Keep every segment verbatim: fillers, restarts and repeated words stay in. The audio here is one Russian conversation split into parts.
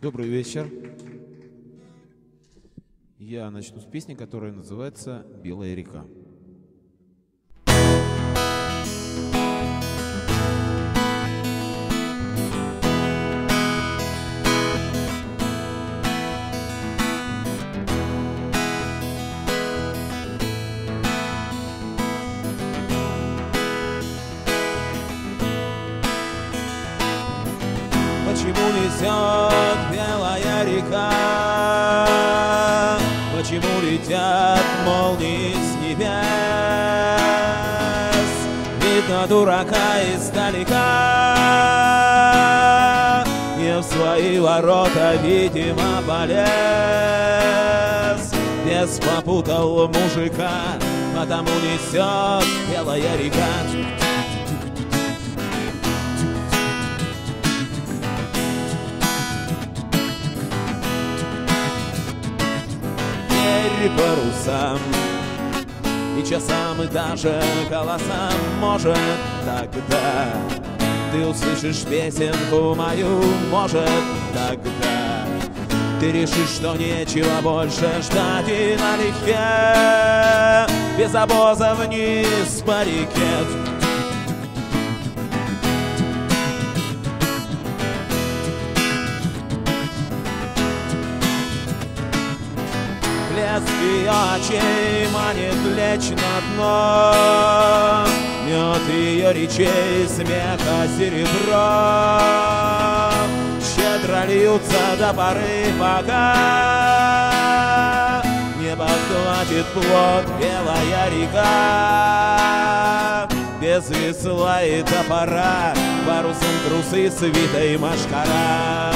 Добрый вечер. Я начну с песни, которая называется «Белая река». Почему несет белая река? Почему летят молнии с небес? Видно дурака издалека, не в свои ворота, видимо, полез. Бес попутал мужика, потому несет белая река. Парусам и часам, и даже голосам. Может, тогда ты услышишь песенку мою. Может, тогда ты решишь, что нечего больше ждать, и налегке без обоза вниз по реке. Блеск ее очей манит лечь на дно, мед ее речей, смеха серебро щедро льются до поры, пока не подхватит плот белая река. Без весла и топора, парусом трусы свитой машкара.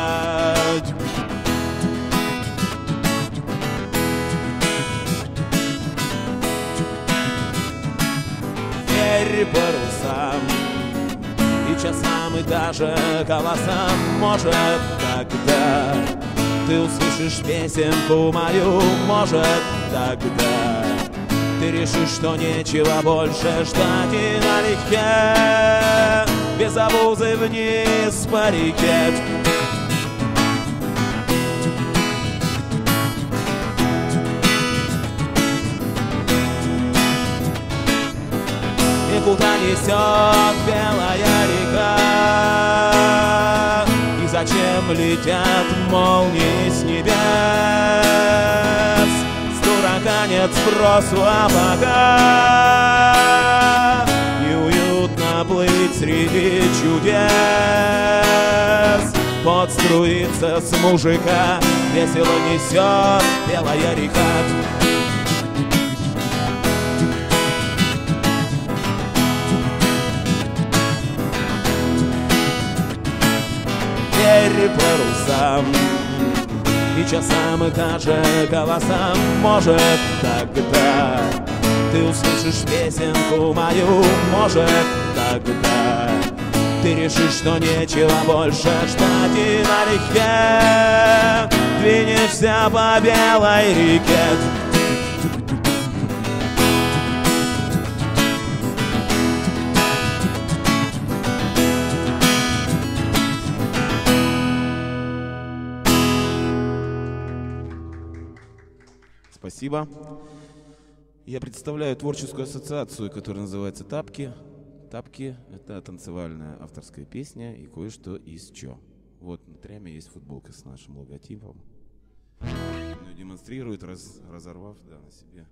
Парусам и часам, и даже голосам. Может, тогда ты услышишь песенку мою. Может, тогда ты решишь, что нечего больше ждать, и налегке без обузы вниз по реке. Куда несет белая река? И зачем летят молнии с небес? С дурака нет спросу, а пока неуютно плыть среди чудес. Пот струится с мужика, весело несет белая река. Парусам и часам, и даже голосам. Может, тогда ты услышишь песенку мою. Может, тогда ты решишь, что нечего больше ждать, и налегке двинешься по белой реке. Спасибо. Я представляю творческую ассоциацию, которая называется «Тапки». «Тапки» — это танцевальная авторская песня и кое-что из чё. Вот на тряме есть футболка с нашим логотипом. Ее демонстрирует, раз, разорвав да, на себе.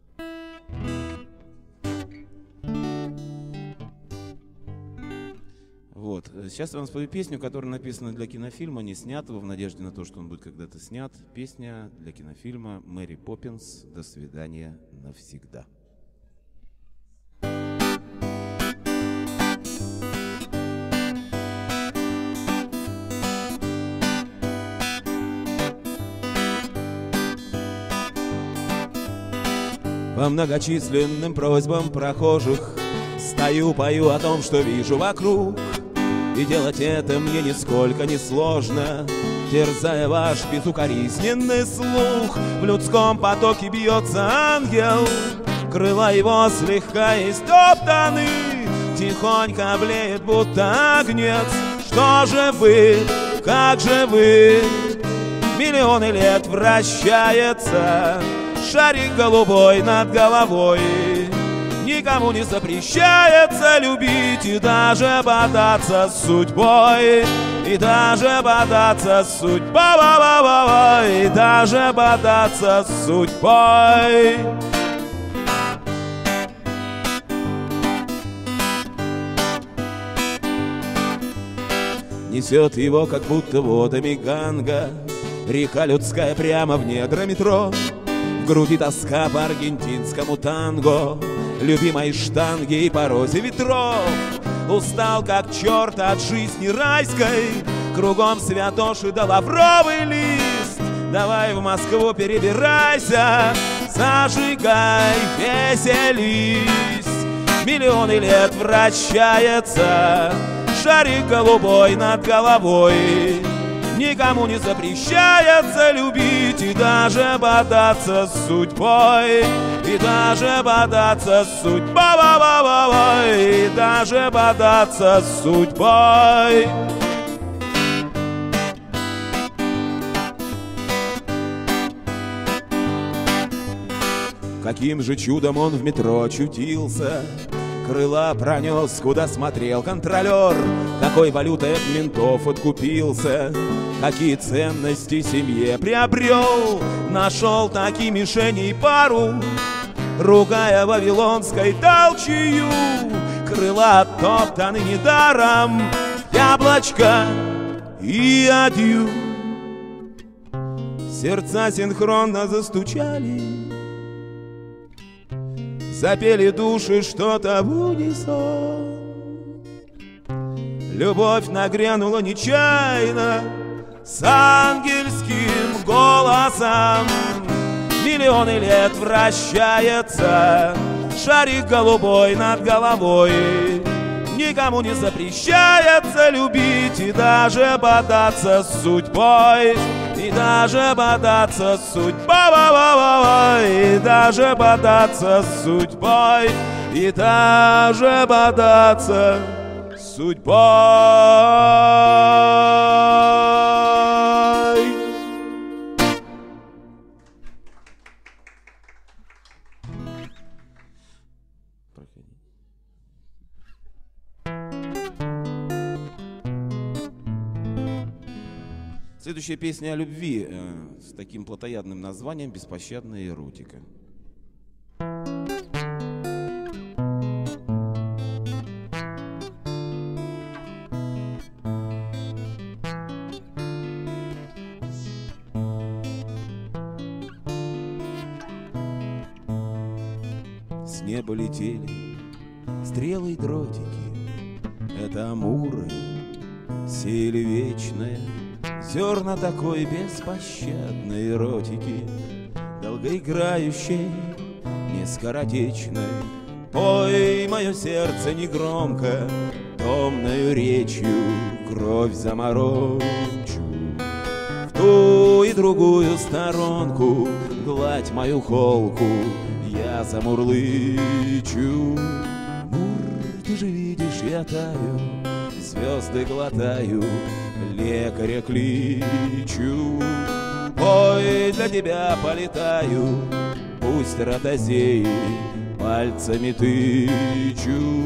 Вот. Сейчас я вам спою песню, которая написана для кинофильма, не снятого, в надежде на то, что он будет когда-то снят. Песня для кинофильма «Мэри Поппинс. До свидания навсегда». По многочисленным просьбам прохожих стою, пою о том, что вижу вокруг. И делать это мне нисколько не сложно, терзая ваш безукоризненный слух. В людском потоке бьется ангел, крыла его слегка истоптаны, тихонько блеет, будто огнец. Что же вы, как же вы, Миллионы лет вращается шарик голубой над головой. Никому не запрещается любить и даже бодаться с судьбой. И даже бодаться с судьбой. И даже бодаться с судьбой. Несет его, как будто водами Ганга, река людская прямо в недра метро. В груди тоска по аргентинскому танго, любимой штанги и по розе ветров. Устал, как черт, от жизни райской, кругом святоши да лавровый лист. Давай в Москву перебирайся, зажигай, веселись. Миллионы лет вращается шарик голубой над головой. Никому не запрещается любить и даже бодаться с судьбой. И даже бодаться с судьбой. И даже бодаться с судьбой. Каким же чудом он в метро очутился, крыла пронес, куда смотрел контролер. Какой валютой от ментов откупился, какие ценности семье приобрел. Нашел таки мишеней пару, ругая вавилонской толчью. Крыла топтаны недаром, яблочко и адью. Сердца синхронно застучали, запели души что-то в унисон. Любовь нагрянула нечаянно с ангельским голосом. Миллионы лет вращается шарик голубой над головой. Никому не запрещается любить и даже бодаться с судьбой. И даже бодаться с судьбой. И даже бодаться с судьбой. И даже бодаться с судьбой. Следующая песня о любви э, с таким плотоядным названием «Беспощадная эротика». С неба летели стрелы и дротики, это амуры сеяли вечное зерна такой беспощадной эротики, долгоиграющей, не скоротечной. Пой, мое сердце негромко, томною речью кровь заморочу. В ту и другую сторонку гладь мою холку, я замурлычу. Мур, ты же видишь, я таю, звезды глотаю, лекаря кличу. Ой, для тебя полетаю, пусть ротозеи пальцами тычу.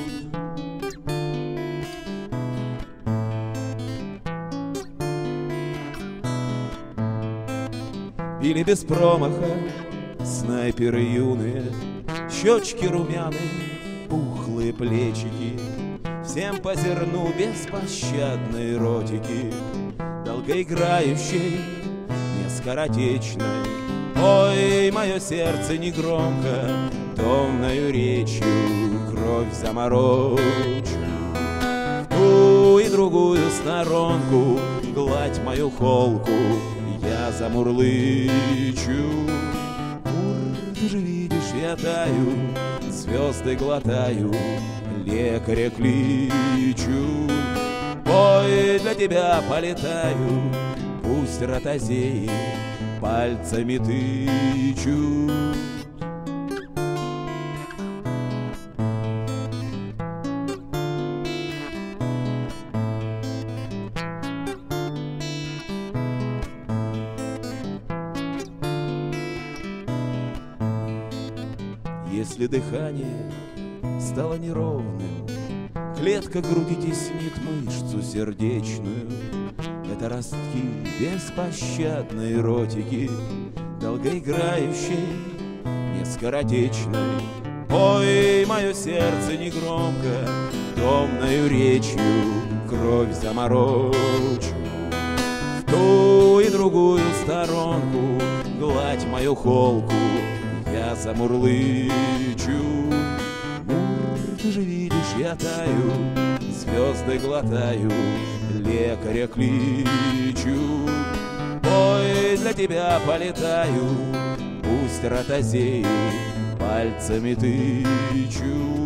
Били без промаха снайперы юные, щечки румяные, пухлые плечики. Всем по зерну беспощадной эротики, долгоиграющей, не скоротечной. Ой, мое сердце негромко, томною речью кровь заморочу. В ту и другую сторонку гладь мою холку, я замурлычу. Ур, ты же видишь, я таю, звезды глотаю, лекаря кличу. Ой, для тебя полетаю, пусть ротозеи пальцами тычу. Если дыхание стало неровным, клетка груди теснит мышцу сердечную. Это ростки беспощадной эротики, долгоиграющей, не скоротечной. Ой, мое сердце негромко, томною речью кровь заморочу. В ту и другую сторонку гладь мою холку, я замурлычу. Мур, ты же видишь, я таю, звезды глотаю, лекаря кличу. Ой, для тебя полетаю, пусть ротозеи пальцами тычут.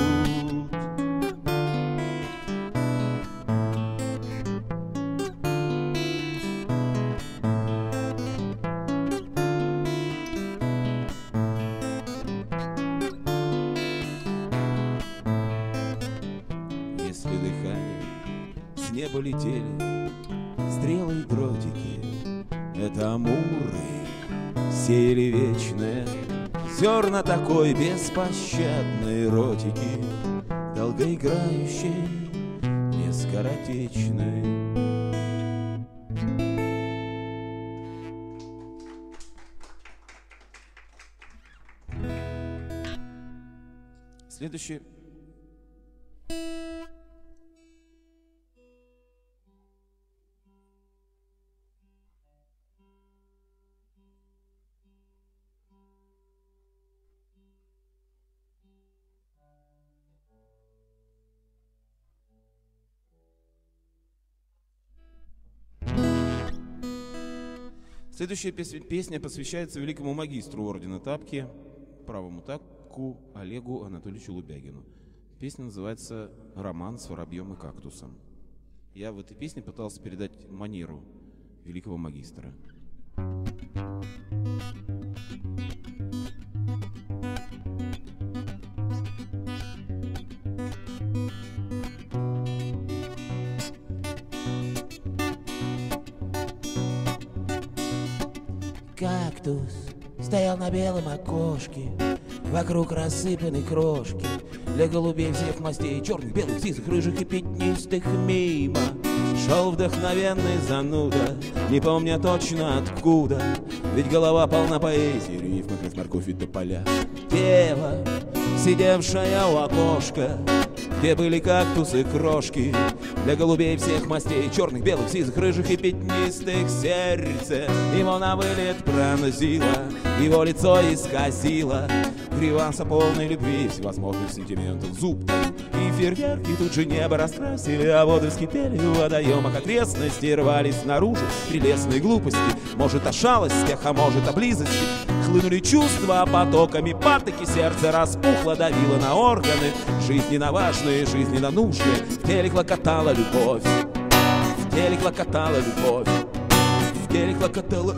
Если дыхание с неба летели стрелы и дротики, это амуры сеяли вечное зерна такой беспощадной эротики, долгоиграющей, не скоротечной. Следующий. Следующая песня посвящается великому магистру ордена Тапки, правому таку Олегу Анатольевичу Лубягину. Песня называется «Роман с воробьем и кактусом». Я в этой песне пытался передать манеру великого магистра. Кактус стоял на белом окошке, вокруг рассыпаны крошки. Для голубей всех мастей, черных, белых, сизых, рыжих и пятнистых. Мимо шел вдохновенный зануда, не помня точно откуда, ведь голова полна поэзии, рифмах из моркови до поля. Дева, сидевшая у окошка, где были кактусы, крошки. Для голубей всех мастей, черных, белых, сизых, рыжих и пятнистых. Сердце его на вылет пронзило, его лицо исказило гриваса полной любви, всевозможных сентиментов зуб даю. И фейерверки тут же небо раскрасили, а воды вскипели в водоемах, окрестности рвались наружу прелестной глупости. Может, о шалостях, а может, о близости. Хлынули чувства потоками патоки, сердце распухло, давило на органы, жизненно важные, жизненно нужные. В теле клокотала любовь, в теле клокотала любовь, в теле клокотала.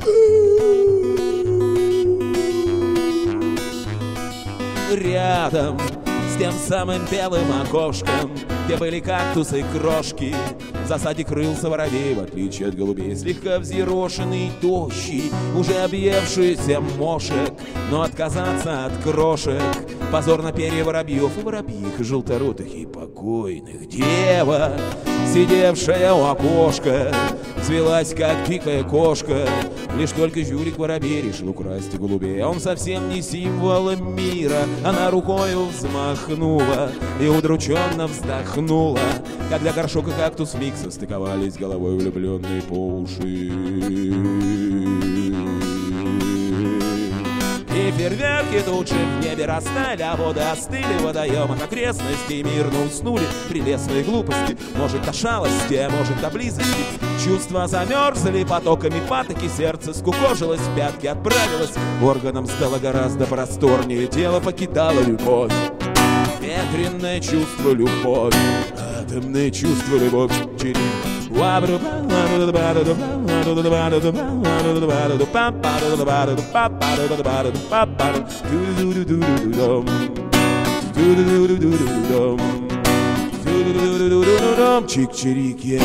Рядом с тем самым белым окошком, где были кактусы и крошки, в засаде крылся воробей, в отличие от голубей, слегка взъерошенный, тощий, уже объевшийся мошек. Но отказаться от крошек — позор на перья воробьев и воробьих, желторотых и покойных. Дева, сидевшая у окошка, свелась, как дикая кошка. Лишь только жулик воробей решил украсть голубей. Он совсем не символ мира. Она рукою взмахнула и удрученно вздохнула, когда горшок и кактус миг состыковались головой влюбленной по уши. И фейерверки тут же в небе растаяли, а воды остыли в водоемах окрестностей, мирно уснули прелестные глупости. Может, о шалости, а может, о близости. Чувства замерзли потоками патоки, сердце скукожилось, в пятки отправилось, органам стало гораздо просторнее, тело покидало любовь. Ветреное чувство любовь, атомное чувство любовь. Чик-чирик-е.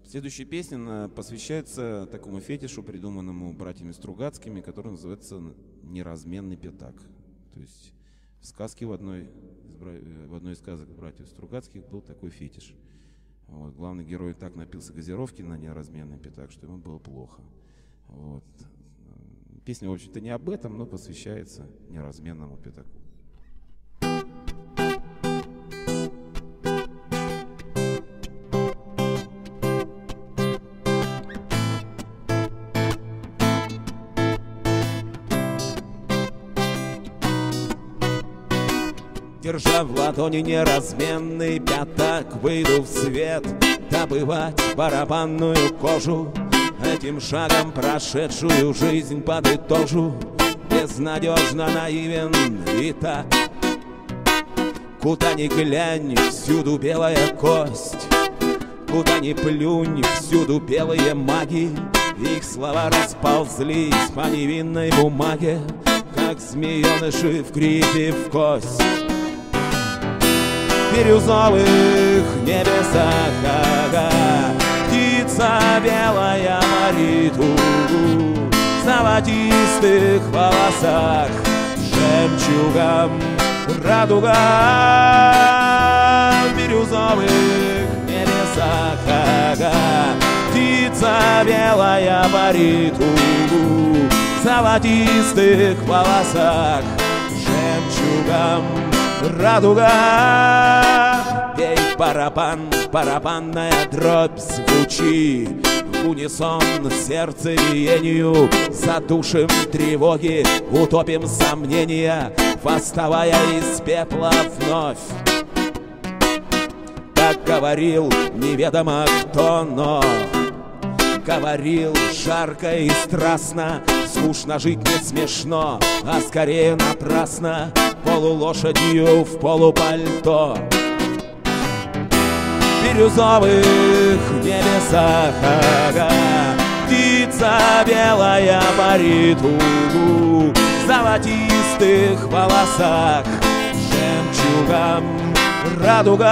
Следующая песня посвящается такому фетишу, придуманному братьями Стругацкими, который называется «Неразменный пятак». То есть в сказке в одной, в одной из сказок братьев Стругацких был такой фетиш. Вот. Главный герой так напился газировки на неразменный пятак, что ему было плохо. Вот. Песня, в общем-то, не об этом, но посвящается неразменному пятаку. Держа в ладони неразменный пятак, выйду в свет добывать барабанную кожу. Этим шагом прошедшую жизнь подытожу. Безнадежно наивен и так. Куда ни глянь, всюду белая кость. Куда ни плюнь, всюду белые маги. Их слова расползлись по невинной бумаге, как змееныши в гриппе в кость. В бирюзовых небесах ага, птица белая парит, в золотистых волосах жемчугом радуга. В бирюзовых небесах ага, птица белая парит, в золотистых волосах жемчугом радуга. Ей, барабан, барабанная дробь, звучи в унисон сердцебиению. Задушим тревоги, утопим сомнения, восставая из пепла вновь. Так говорил неведомо кто, но говорил жарко и страстно. Скучно жить не смешно, а скорее напрасно, полулошадью в полупальто. В бирюзовых небесах ага, птица белая парит, в золотистых волосах жемчугом радуга.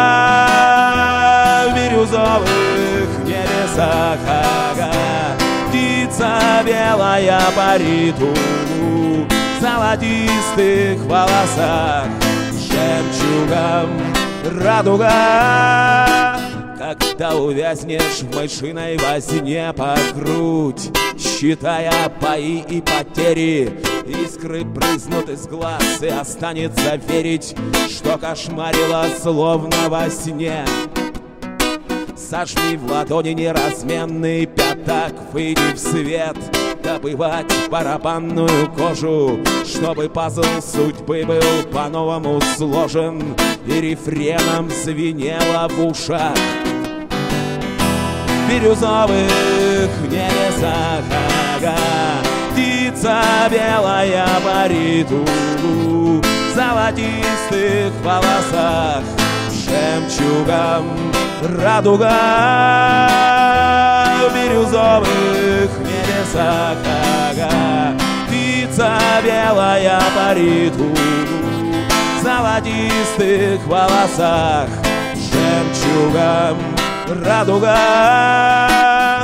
В бирюзовых небесах ага, птица белая парит, в золотистых волосах жемчугом радуга. Когда увязнешь в мышиной возне по грудь, считая паи и потери, искры брызнут из глаз, и останется верить, что кошмарило словно во сне. Сожми в ладони неразменный пятак, выйди в свет добывать барабанную кожу, чтобы пазл судьбы был по-новому сложен и рефреном звенело в ушах. В бирюзовых небесах ага, птица белая парит, в золотистых волосах жемчугом радуга. В бирюзовых небесах ага, птица белая парит, в золотистых волосах жемчугом радуга.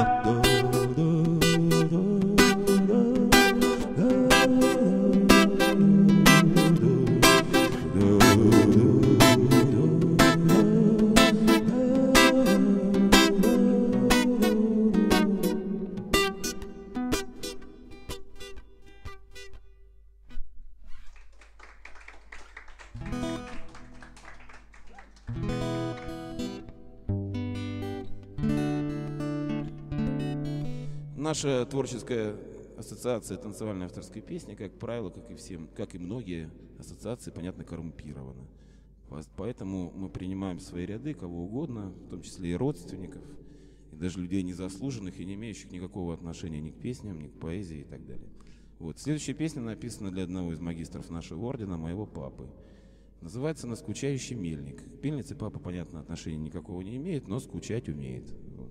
Наша творческая ассоциация танцевальной авторской песни, как правило, как и всем, как и многие ассоциации, понятно, коррумпированы. Поэтому мы принимаем в свои ряды кого угодно, в том числе и родственников, и даже людей незаслуженных и не имеющих никакого отношения ни к песням, ни к поэзии и так далее. Вот. Следующая песня написана для одного из магистров нашего ордена, моего папы. Называется «На скучающий мельник». К мельнице папа, понятно, отношения никакого не имеет, но скучать умеет. Вот.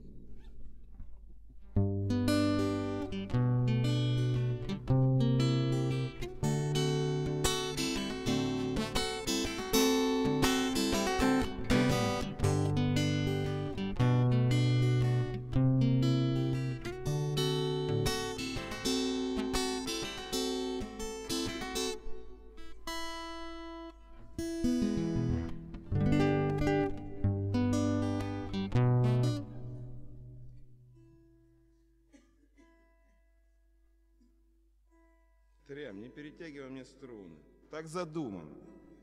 Трям, не перетягивай мне струны. Так задумано.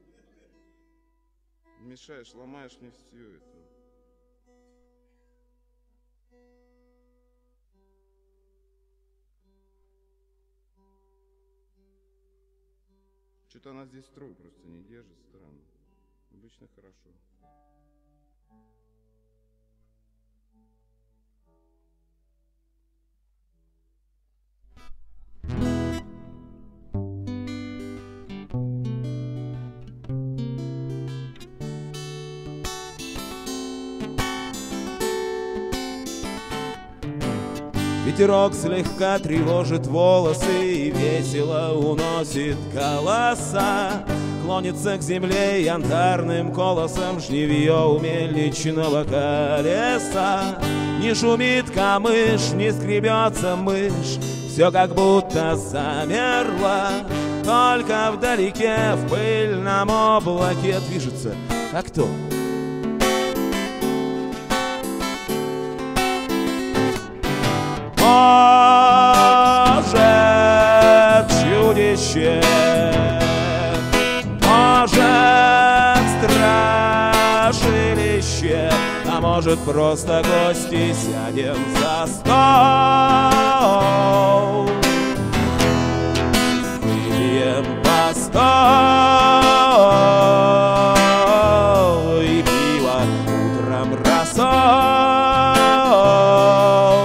Мешаешь, ломаешь мне все это. Что-то она здесь строй просто не держит, странно. Обычно хорошо. Ветерок слегка тревожит волосы и весело уносит голоса. Клонится к земле янтарным колосом жнивье у мельничного колеса. Не шумит камыш, не скребется мышь, все как будто замерло. Только вдалеке в пыльном облаке движется, а кто? Может, чудище, может, страшилище, а может, просто гости, сядем за стол, выпьем по стол и пиво утром рассол,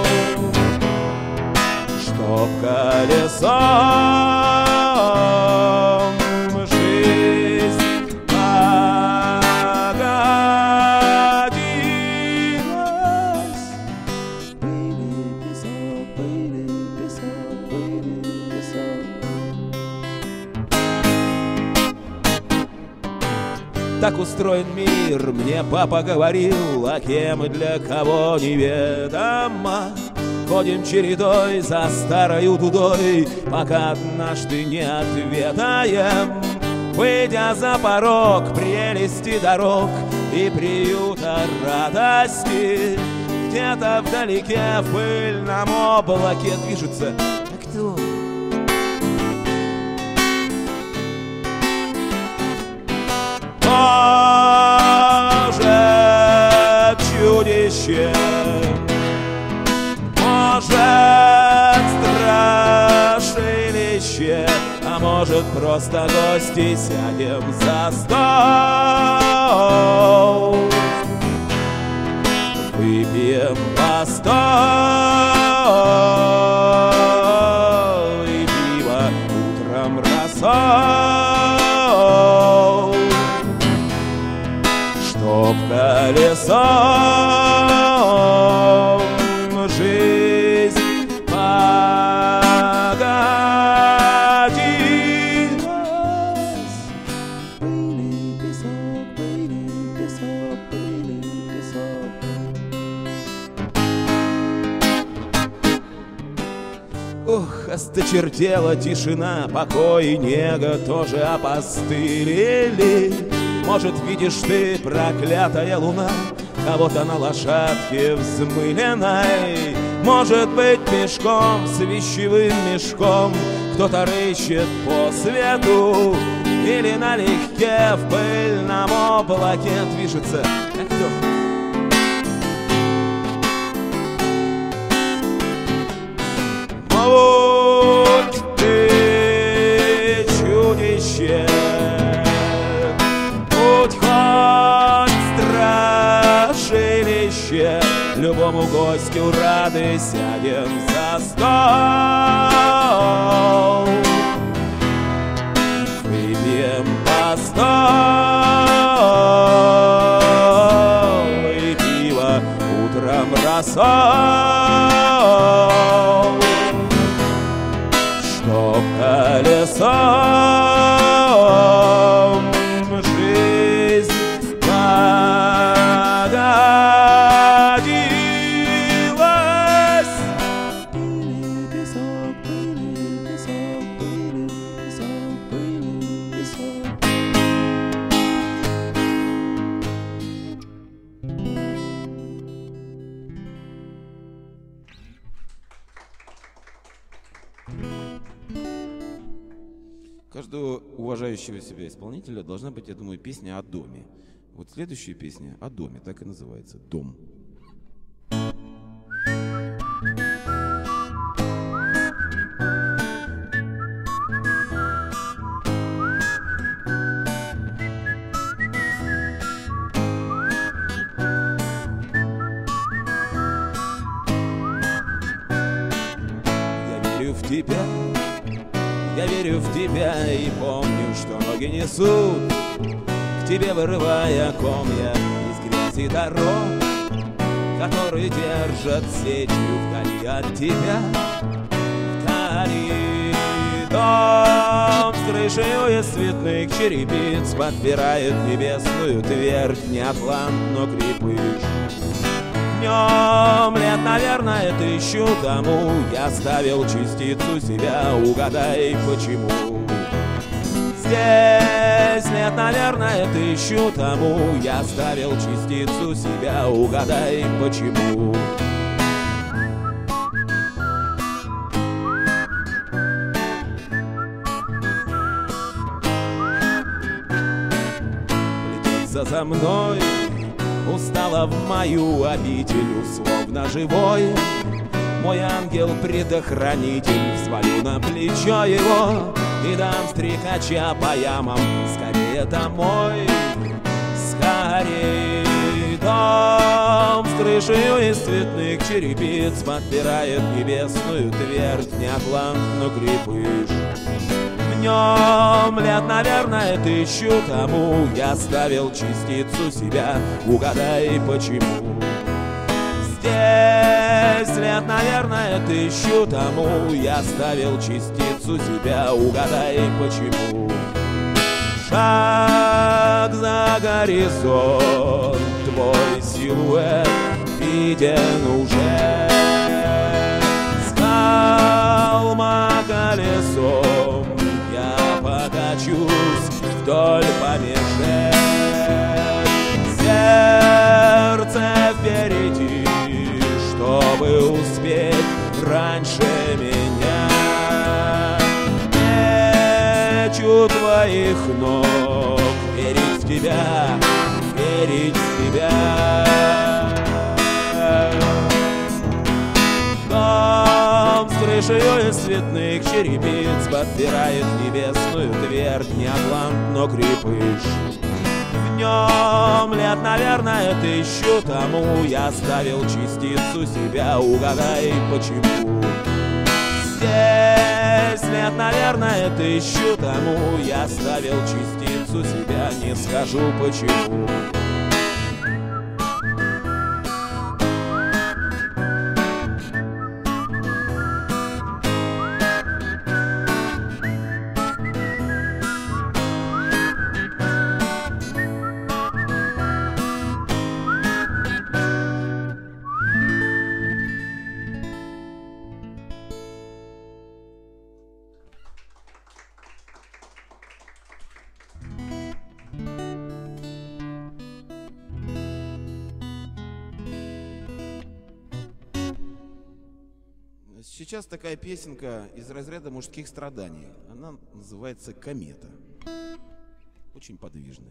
чтоб колесом жизнь погодилась. Пыли, песок, пыли, песок, пыли, песок. Так устроен мир, мне папа говорил, а кем и для кого неведомо. Ходим чередой за старою дудой, пока однажды не отведаем. Выйдя за порог прелести дорог и приюта радости, где-то вдалеке в пыльном облаке движется, а кто? Может, чудище, может, страшилище, а может, просто гости, сядем за стол, выпьем по стол и пиво утром рассол, чтоб колесом жизнь погодилась. Пыли, песок, пыли, песок, пыли, песок. Ох, осточертела тишина, покой и нега тоже опостылели. Может, видишь ты, проклятая луна, кого-то на лошадке взмыленной. Может быть, пешком с вещевым мешком кто-то рыщет по свету, или налегке в пыльном облаке движется, а кто? Вот ты чудище, будь хоть страшилище, любому гостю рады, сядем за стол, выпьем по стол и пиво утром рассол, чтоб колесом жизнь погодилась. Пыли, песок, пыли, песок, пыли, песок, пыли, песок. уважающего себя исполнителя должна быть, я думаю, песня о доме. Вот следующая песня о доме, так и называется «Дом». В тебя, я верю в тебя и помню, что ноги несут к тебе, вырывая комья из грязи дорог, которые держат сетью вдали от тебя. Вдали дом с крышею из цветных черепиц подпирает небесную твердь, не атлант, но крепыш. Днем лет, наверное, тысячу тому я ставил частицу себя, угадай почему. Здесь лет, наверное, тысячу тому я ставил частицу себя, угадай почему. Плетется за мной, устала в мою обитель, условно живой. Мой ангел-предохранитель, взвалю на плечо его и дам стрекача по ямам. Скорее домой, скорее. Дом с крышею из цветных черепиц подпирает небесную твердь, не атлант, но крепыш. Днем лет, наверное, тысячу тому я ставил частицу себя, угадай почему. Здесь лет, наверное, тысячу тому я ставил частицу себя, угадай почему. Шаг за горизонт, твой силуэт виден уже. С холма колесом покачусь вдоль помежек. Сердце впереди, чтобы успеть раньше меня. Меч у твоих ног, верить в тебя, верить в тебя. Дом с крышею из цветных черепиц подпирает небесную твердь, не атлант, но крепыш. В нем лет, наверное, тысячу тому я ставил частицу себя, угадай почему. Здесь лет, наверное, тысячу тому я ставил частицу себя, не скажу почему. Сейчас такая песенка из разряда мужских страданий. Она называется «Комета». Очень подвижная.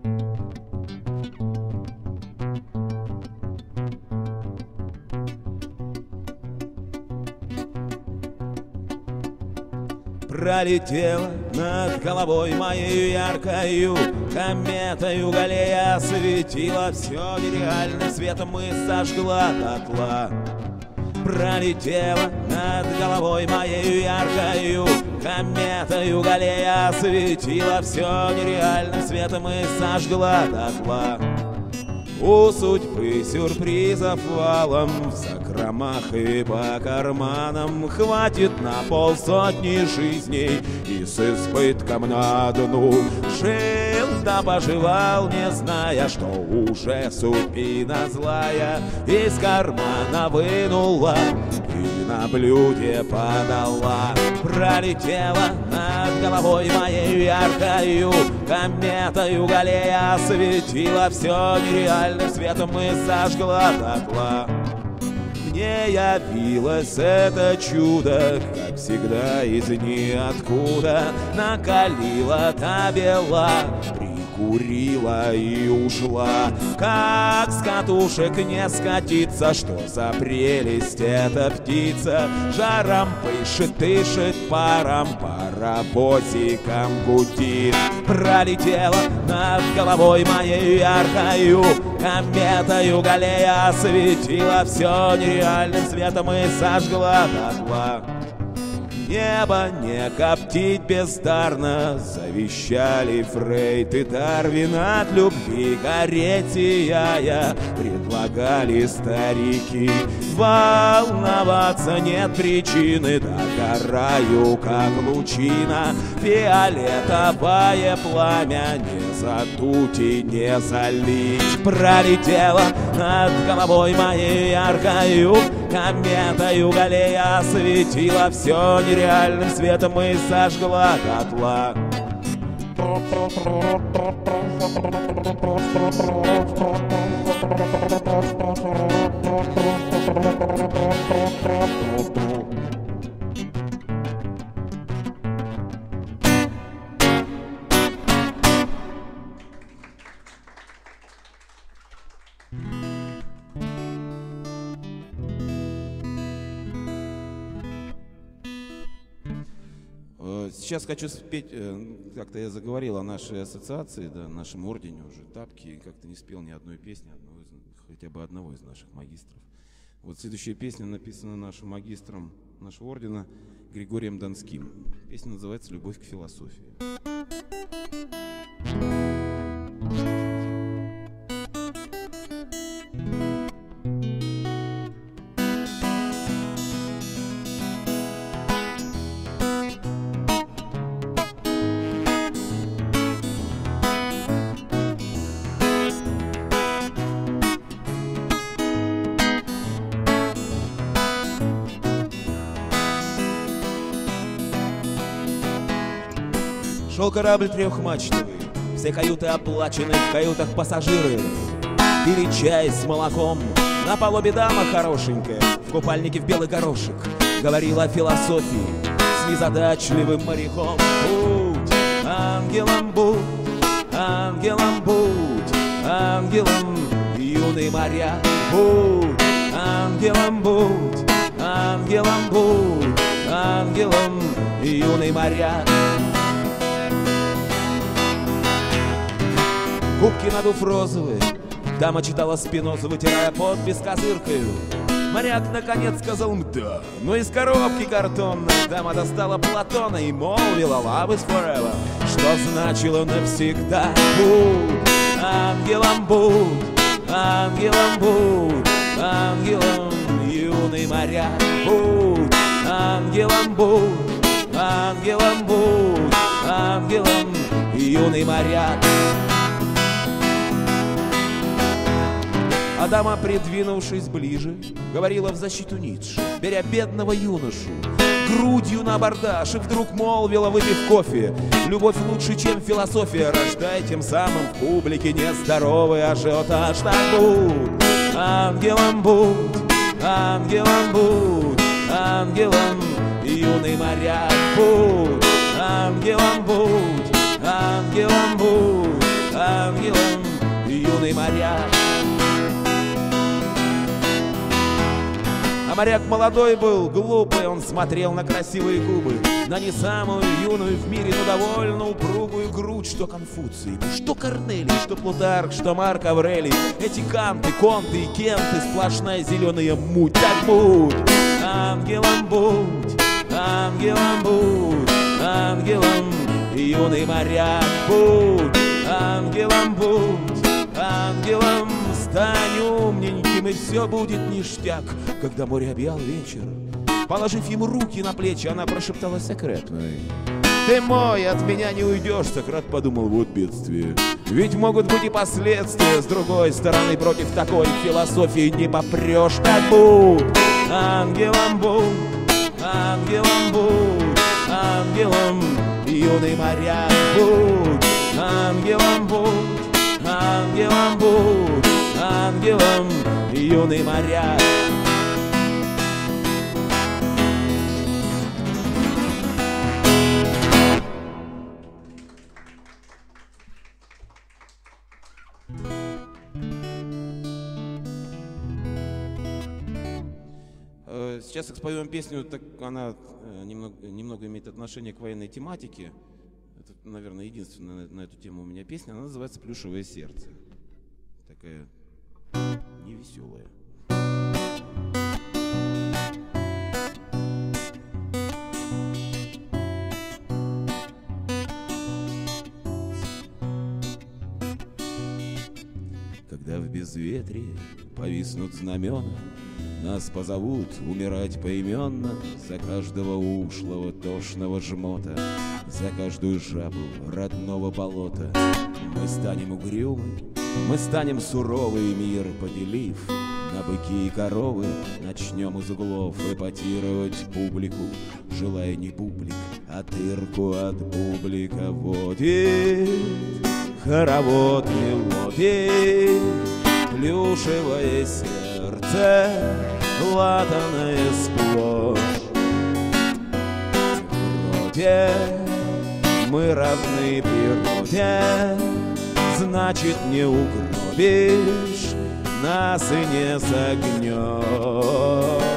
Пролетела над головой моей яркою кометою галея, осветила все нереальным светом и сожгла дотла. Пролетела над головой моей яркою кометою галея, осветила все нереальным светом и сожгла дотла. У судьбы сюрпризов валом, в закромах и по карманам хватит на полсотни жизней, и с избытком на дну жил да поживал, не зная, что уже судьбина злая из кармана вынула и на блюде подала. Пролетела над головой моей яркою кометою галея, осветила все нереальным светом и сожгла дотла. В мне явилось это чудо, как всегда из ниоткуда. Накалила та бела, прикурила и ушла. Как с катушек не скатиться, что за прелесть эта птица? Жаром пышет, дышит паром, паровозиком гудит. Пролетела над головой моей яркою кометою, галея осветила все нереальным светом и сожгла дотла. Небо не коптить бездарно, завещали Фрейд и Дарвин. От любви гореть сияя предлагали старики. Волноваться нет причины, догораю, как лучина. Фиолетовое пламя не задуть и не залить. Пролетела над головой моей яркою кометою, галея осветила все нереальным светом и сожгла дотла. Сейчас хочу спеть, как-то я заговорил о нашей ассоциации, да, нашем ордене уже, Тапки, как-то не спел ни одной песни, одного из, хотя бы одного из наших магистров. Вот следующая песня написана нашим магистром нашего ордена Григорием Донским. Песня называется «Любовь к философии». Шел корабль трехмачтовый, все каюты оплачены, в каютах пассажиры. Пили чай с молоком, на палубе дама хорошенькая, в купальнике в белый горошек, говорила о философии с незадачливым моряком. Будь ангелом, будь, ангелом будь, ангелом, юный моряк. Будь ангелом, будь, ангелом будь, ангелом, юный моряк. Губки надув розовые, дама читала Спинозу, вытирая пот без козыркою. Моряк наконец сказал «мда», но из коробки картонной дама достала Платона и молвила «love is forever», что значило навсегда. Будь ангелом, будь, ангелом будь, ангелом, юный моряк. Будь ангелом, будь, ангелом будь, ангелом, юный моряк. А дама, придвинувшись ближе, говорила в защиту Ницше, беря бедного юношу грудью на абордаж, и вдруг молвила, выпив кофе: любовь лучше, чем философия, рождая тем самым в публике нездоровый ажиотаж. Так будь ангелом, будь, ангелом будь, ангелом, юный моряк. Будь ангелом, будь, ангелом будь, ангелом, юный моряк. А моряк молодой был, глупый, он смотрел на красивые губы, на не самую юную в мире, но довольно упругую грудь. Что Конфуций, что Корнелий, что Плутарх, что Марк Аврелий, эти Канты, Конты и Кенты, сплошная зеленая муть. Так будь ангелом, будь, ангелом будь, ангелом, юный моряк. Будь ангелом, будь, ангелом, стань умненьким, и все будет ништяк. Когда море объял вечер, положив ему руки на плечи, она прошептала секретной: ты мой, от меня не уйдешь. Сократ подумал: вот бедствие, ведь могут быть и последствия. С другой стороны, против такой философии не попрешь. Так будь ангелом, будь, ангелом будь, ангелом, юный моряк. Будь ангелом, будь, ангелом будь, ангелом, юный моряк. сейчас я спою вам песню, так она э, немного, немного имеет отношение к военной тематике. Это, наверное, единственная на, на эту тему у меня песня. Она называется «Плюшевое сердце». Такая невеселая. Когда в безветрие повиснут знамена, нас позовут умирать поименно за каждого ушлого тошного жмота, за каждую жабу родного болота. Мы станем угрюмы, мы станем суровы, мир поделив на быки и коровы. Начнем из углов эпатировать публику, желая не бублик, а тырку от бублика. Водит хоровод мелодий, плюшевое сердце, латаное сплошь. Вроде мы равны природе, значит не угробишь нас и не согнешь.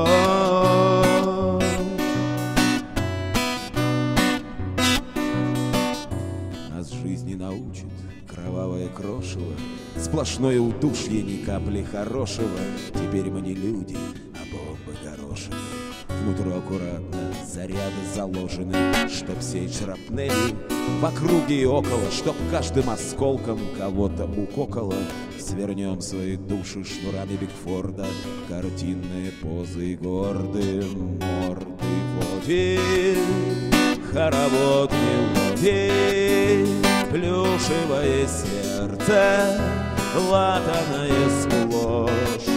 Нас жизнь не научит кровавое крошево, сплошное удушье, ни капли хорошего. Теперь мы не люди, а бомбы горошины. Внутрь аккуратно заряды заложены, чтоб сеять шрапнели в округе и около, чтоб каждым осколком кого-то укокало. Свернем свои души шнурами Бигфорда, картинные позы и гордые морды. Водит хоровод мелодий, плюшевое сердце, латаное сплошь.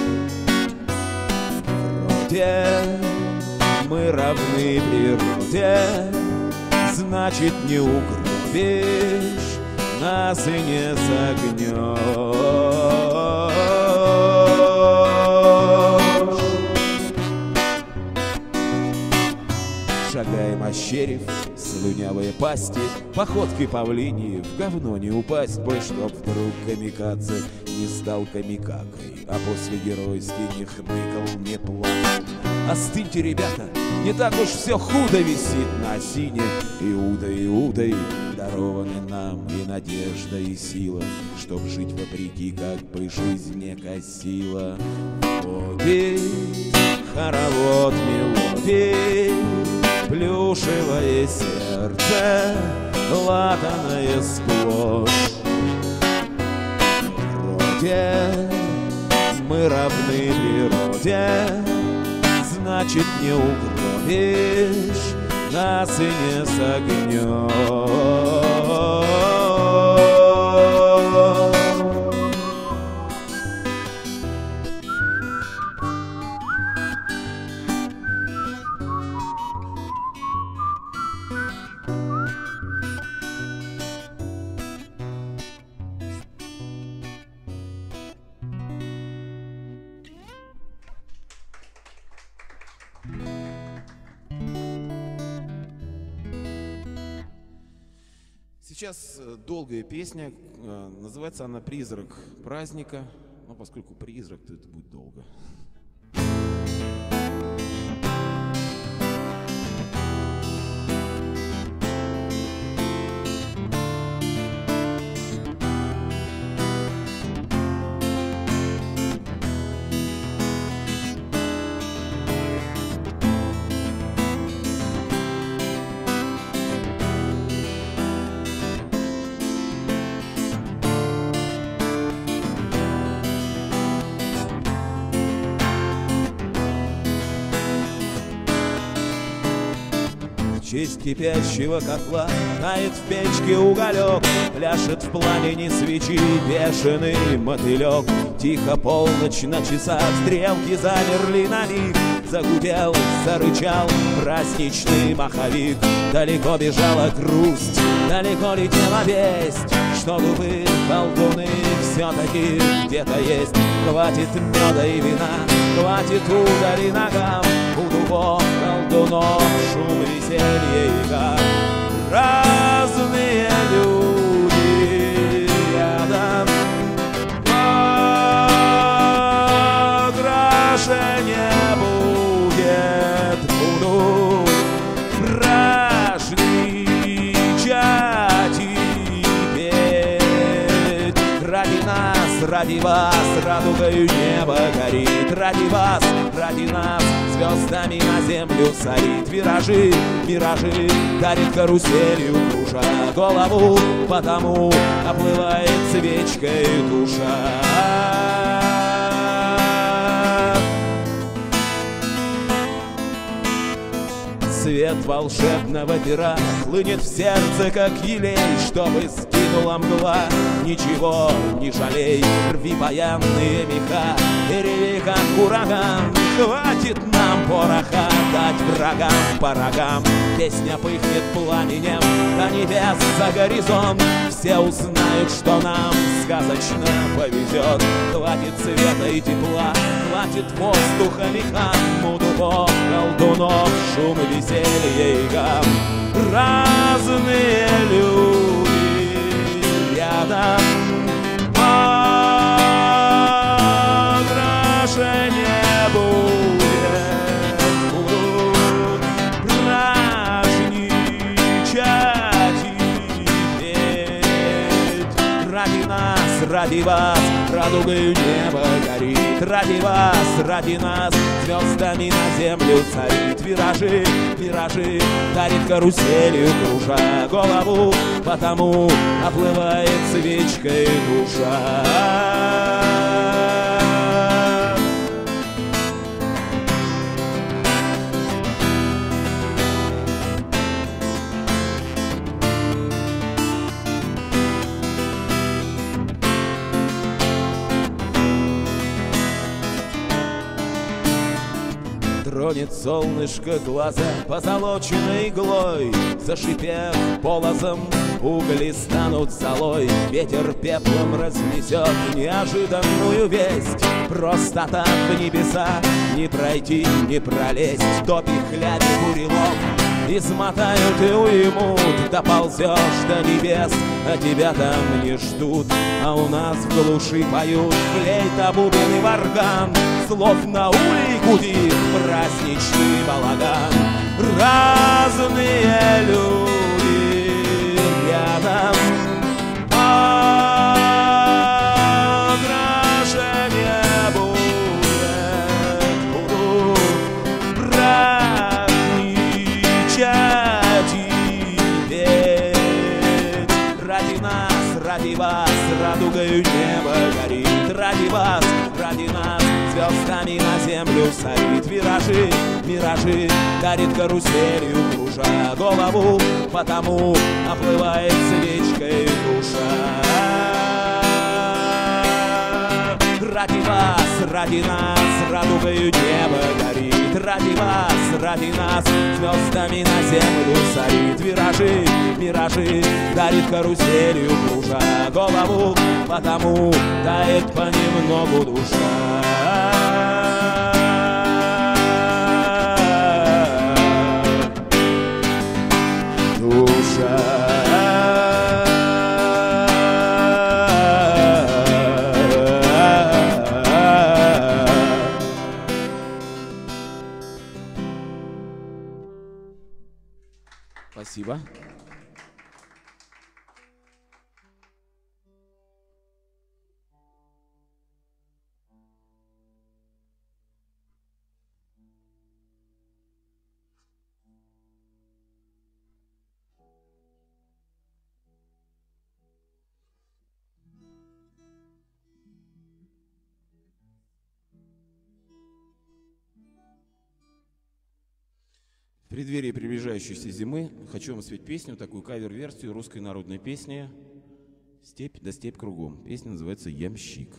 Вроде мы равны природе, значит не угробишь нас и не согнешь. Шагаем ощерив слюнявые пасти, походкой павлинии в говно не упасть бы, чтоб вдруг камикадзе не стал камикакой, а после геройски не хныкал, не плакал. Остыньте, ребята, не так уж все худо висит на осине. Иуда, Иудой дарованы нам и надежда, и сила, чтоб жить вопреки, как бы жизнь не косила. Водит хоровод мелодий, плюшевое сердце, латаное сплошь. Вроде мы равны природе, значит не угробишь нас и не согнешь. Сейчас долгая песня, называется она «Призрак праздника», но поскольку призрак, то это будет долго. В честь кипящего котла тает в печке уголек, пляшет в пламени свечи бешеный мотылек. Тихо полночь на часах, стрелки замерли на миг. Загудел, зарычал праздничный маховик. Далеко бежала грусть, далеко летела весть, что дубы колдуны все-таки где-то есть. Хватит меда и вина, хватит удари ногам, у дубов колдунов шум, веселье и гам. Разные люди рядом, по краше не будет. ради нас, ради вас, радугою небо горит. Ради вас, ради нас, звездами на землю сорит. Виражи, миражи, дарит каруселью, кружа голову, потому оплывает свечкой душа. Свет волшебного пера хлынет в сердце, как елей, чтобы скинула мгла. Ничего не жалей, рви баянные меха и реви, как ураган. Хватит нам пороха дать врагам по рогам. Песня пыхнет пламенем до небес за горизонт. Все узнают, что нам сказочно повезет. Хватит света и тепла, хватит воздуха мехам, у дубов, колдунов, шум и веселье и гам. Разные люди рядом, больше не будет. Будут праздничать и петь. Ради нас, ради вас, радугою небо горит. Ради вас, ради нас, звездами на землю царит. Виражи, виражи, дарит каруселью, кружа голову, потому оплывает свечкой душа. Тронет солнышко глаза позолоченной иглой, зашипев полозом, угли станут золой. Ветер пеплом разнесет неожиданную весть. Просто так в небеса не пройти, не пролезть. Топи, хляби, бурелом измотают и уймут. Доползешь до небес, а тебя там не ждут. А у нас в глуши поют флейта, бубен и варган. Слов на улей гудит праздничный балаган. Разные люди рядом, а краше не будет. Будут праздничать и петь. Ради нас, ради вас, радугою небо горит. Ради вас, ради нас, звездами на землю сорит. Виражи, миражи, дарит каруселью, кружа голову, потому оплывает свечкой душа. Ради вас, ради нас, радугою небо горит. Ради вас, ради нас, звездами на землю сорит. Виражи, миражи, дарит каруселью, кружа голову, потому тает понемногу душа. Душа. Спасибо. В преддверии приближающейся зимы хочу вам спеть песню, такую кавер-версию русской народной песни «Степь да степь кругом». Песня называется «Ямщик».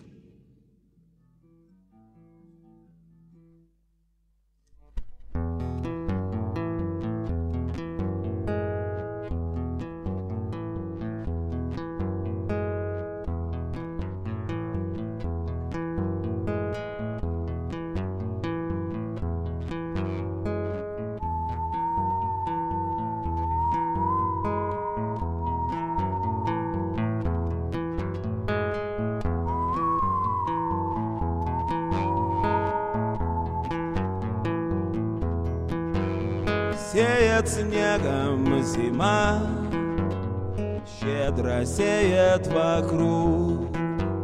Сеет снегом зима, щедро сеет вокруг.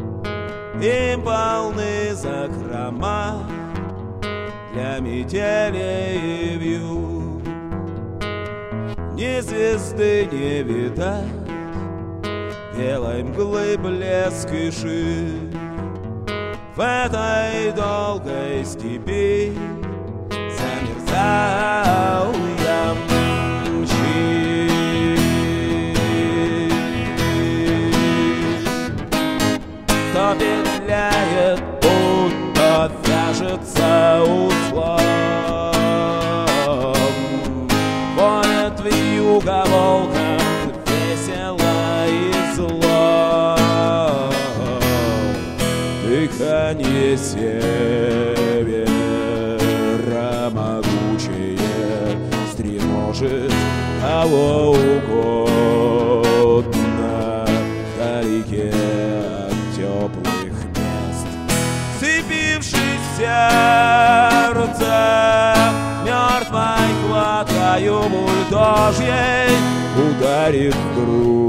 им полны закрома для метели и вьюг. Ни звезды не видать, белой мглы блеск и ширь. В этой долгой степи замерзал я мчи. То петляет, будто вяжется узлом, воет вьюга волком весело и зло. Дыхание севера могучее стреножит кого угодно вдалеке от теплых мест. Вцепившись в сердце мертвой хваткою бульдожьей, ударит в грудь.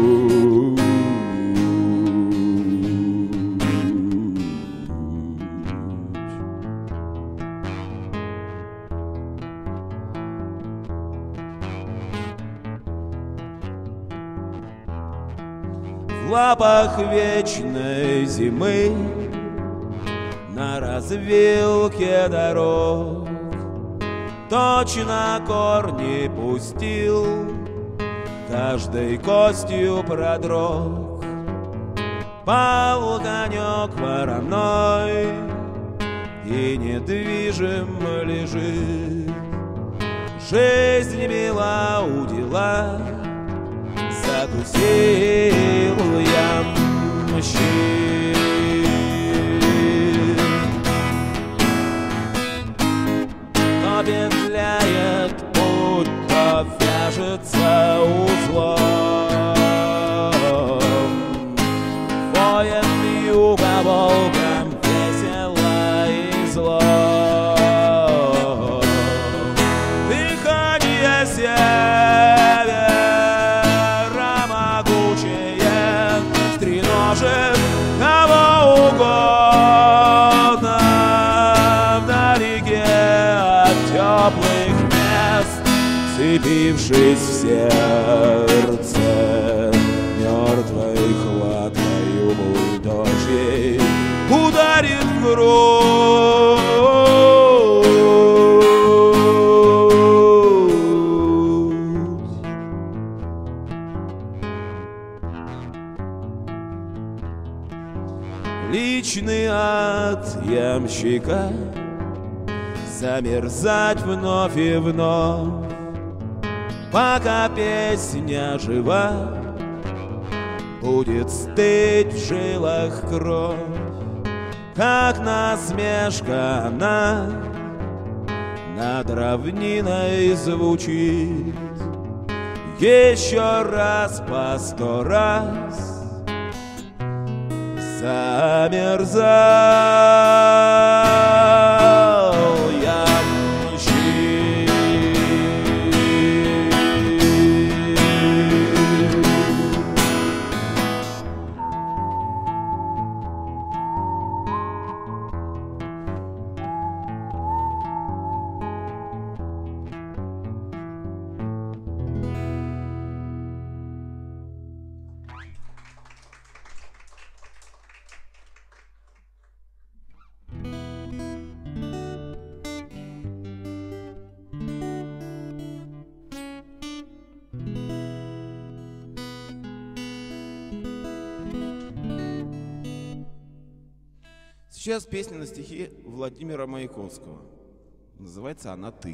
В лапах вечной зимы на развилке дорог точно корни пустил, каждой костью продрог. Пал конек вороной и недвижим лежит. Жизнь мила удила, закусил я мщи. Но петляет, будто вяжется узлом, воет вьюга волком весело и зло. Дыхание севера стреножит кого угодно вдалеке от теплых мест. Вцепившись в сердце мертвой хваткою бульдожьей, ударит в грудь. Личный ад ямщика замерзать вновь и вновь, пока песня жива, будет стыть в жилах кровь. Как насмешка она над равниной звучит, еще раз по сто раз замерзал я мчи. Сейчас песня на стихи Владимира Маяковского. Называется она «Ты».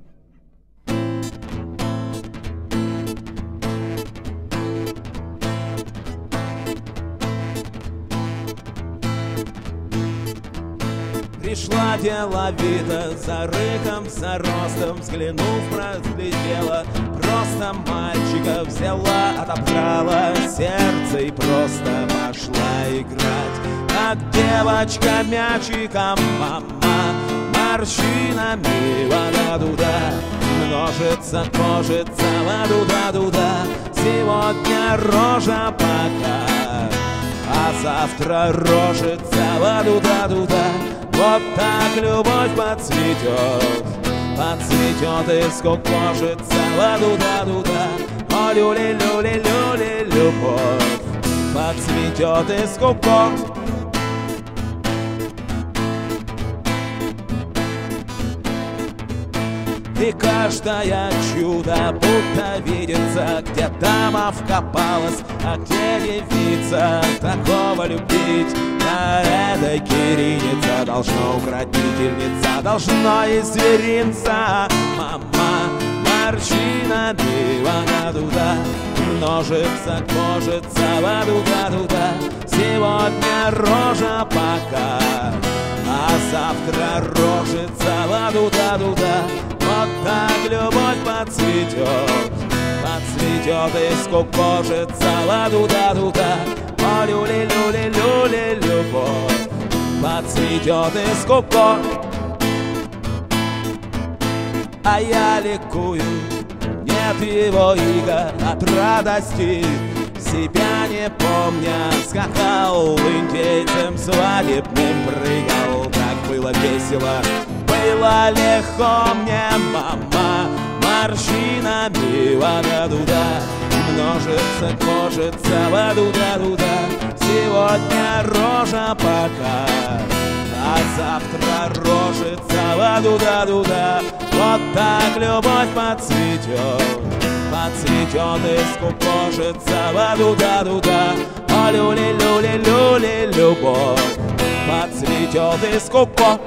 Пришла деловито, за рыком, за ростом, взглянув, разглядела, просто мальчика взяла, отобрала сердце и просто пошла играть. Как девочка мячиком, мама, морщинами вода-дуда, множится, кожится, вода-дуда-дуда. Сегодня рожа пока, а завтра рожица ла-ду-да-ду-да. Вот так любовь подцветет, подцветет и скукожится ла-ду-да-ду-да. О, люли-люли-люли, любовь подцветет и скукожится. И каждое чудо будто видится, где дама вкопалась, а где девица. Такого любить на этой кириллице должно укротительница, должно и зверинца. Мама морщинами ла-да-ду-да, множится, кожица ла-ду-да-ду-да. Сегодня рожа пока, а завтра рожица ла-ду-да-ду-да. Вот так любовь подцветет, подцветет и скукожится ла-ду-да-ду-да. О, люли-люли-люли, любовь подцветет и скукожится. А я ликую, нет его иго от радости, себя не помня, скакал индейцем свадебным, прыгал, так было весело. Было легко мне, мама, морщинами ла-да-ду-да, множится, кожица ла-ду-да-ду-да. Сегодня рожа пока, а завтра рожица ла-ду-да-ду-да. Вот так любовь подцветет, подцветет и скукожится ла-ду-да-ду-да. О, люли-люли-люли, любовь подцветет и скукожится.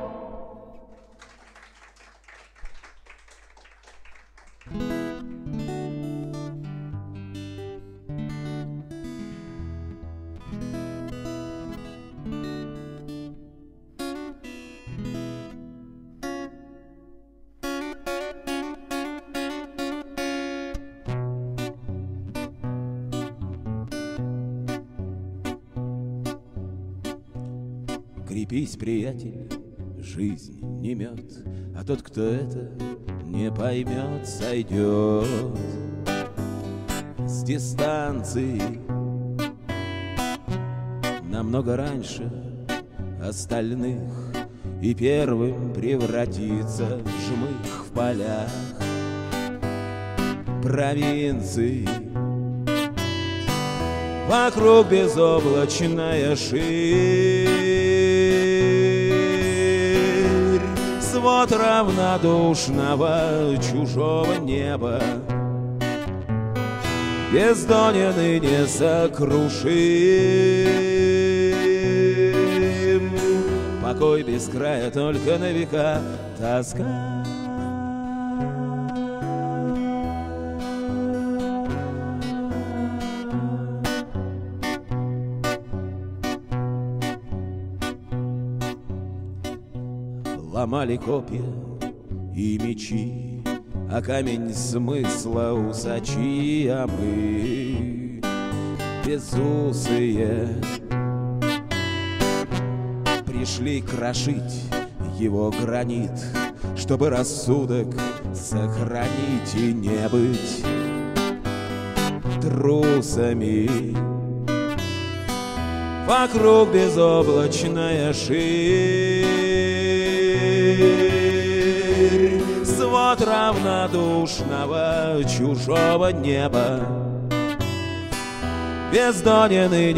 Крепись, приятель, жизнь не мед, а тот, кто это не поймет, сойдет с дистанции намного раньше остальных и первым превратится в жмых в полях провинции. Вокруг безоблачная ширь, свод равнодушного чужого неба, бездонен и несокрушим. Покой без края, только на века тоска. Ломали копья и мечи, а камень смысла усачи, а мы безусые пришли крошить его гранит, чтобы рассудок сохранить и не быть трусами. Вокруг безоблачная ширь, свод равнодушного чужого неба, бездонен и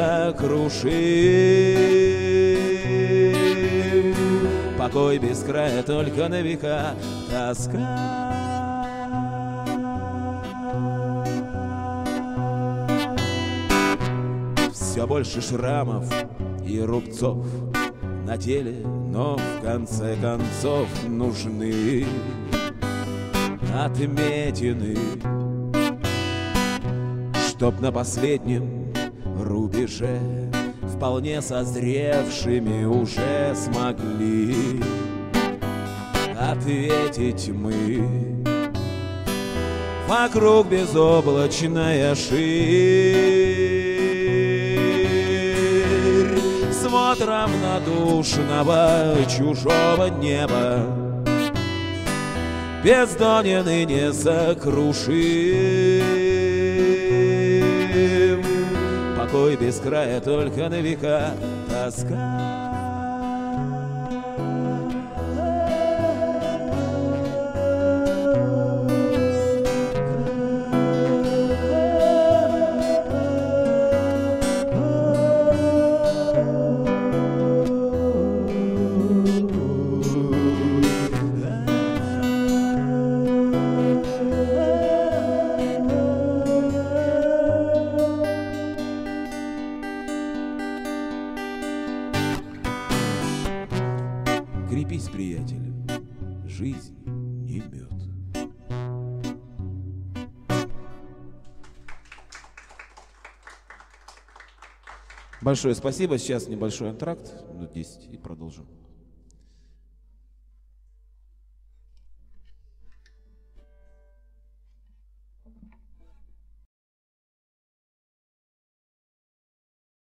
несокрушим. Покой без края, только на века тоска. Все больше шрамов и рубцов на теле, но в конце концов нужны отметины, чтоб на последнем рубеже вполне созревшими уже смогли ответить мы. Вокруг безоблачная ширь, свод равнодушного чужого неба, бездонен и несокрушим. такой без края, только на века тоска. Крепись, приятель, жизнь не мед. Большое спасибо. Сейчас небольшой антракт, минут десять, и продолжим.